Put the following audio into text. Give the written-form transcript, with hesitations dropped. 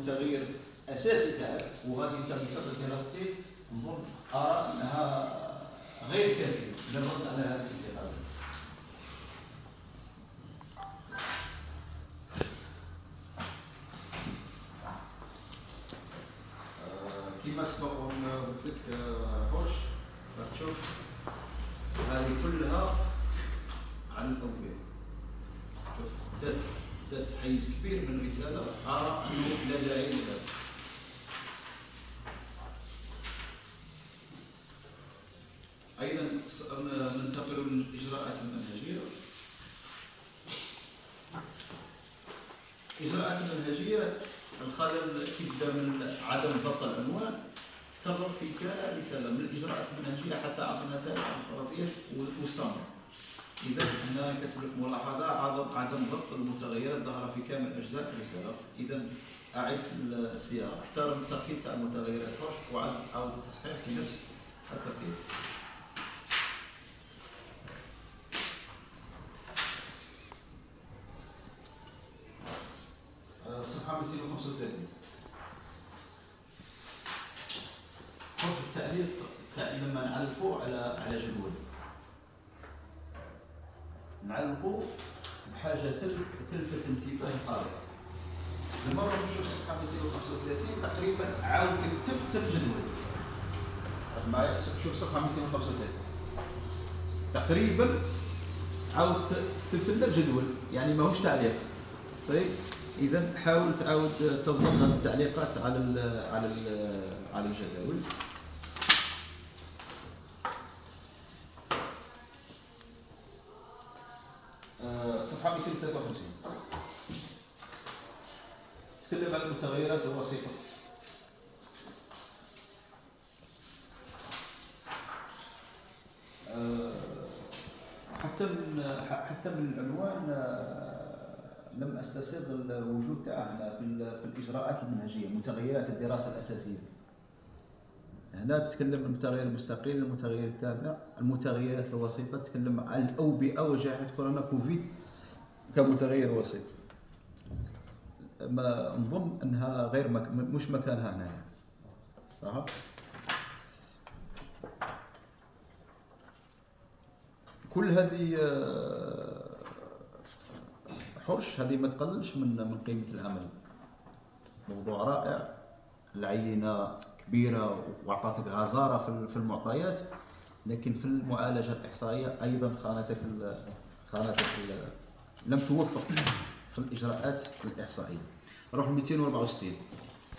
متغير اساسي تاعك وغادي انت بصدد دراستك، نظن ارى انها غير كافيه للرد على هذه الانتقادات. كما سبق قلت لك حوش راح تشوف هذه كلها عن الاوبئه. شوف دات حيز كبير من الرساله، ارى انه لا داعي لهذا. ايضا ننتقل للاجراءات المنهجيه. الاجراءات المنهجيه الخلل كيبدا من عدم ضبط العنوان، تكرر في كل رساله من الاجراءات المنهجيه حتى عطينا تابع الفرضيات واستمر. اذا هنا كتب لك ملاحظه عدم ضبط المتغيرات ظهر في كامل اجزاء الرساله. اذا اعد الصياغه، احترم الترتيب تاع المتغيرات وعاود التصحيح بنفس الترتيب. الصفحه 235 حرف التعليق لما نعلقوا على جدول، نعلقوا بحاجه تلفت انتباه القارئ. لما نروحوا نشوف صفحه 235 تقريبا عاود كتبت الجدول. معايا شوف صفحه 235 تقريبا عاود كتبت لنا الجدول، يعني ماهوش تعليق. طيب اذا حاول تعاود تضبط هذه التعليقات على الجداول. صفحه 253 تكلم عن المتغيرات الوسيطه. حتى من العنوان لم استسيغ الوجود تاعها في الاجراءات المنهجيه، متغيرات الدراسه الاساسيه. هنا تتكلم عن المتغير المستقل، المتغير التابع، المتغيرات الوسيطه، تتكلم عن الاوبئه وجائحه كورونا كوفيد كمتغير وسيط. ما نظن انها غير مش مكانها هنا صح. كل هذه حرش هذه ما تقللش من قيمه العمل. موضوع رائع، العينه كبيره واعطتك غزاره في المعطيات، لكن في المعالجه الاحصائيه ايضا خانتك لم توفق في الاجراءات الاحصائيه. نروح 264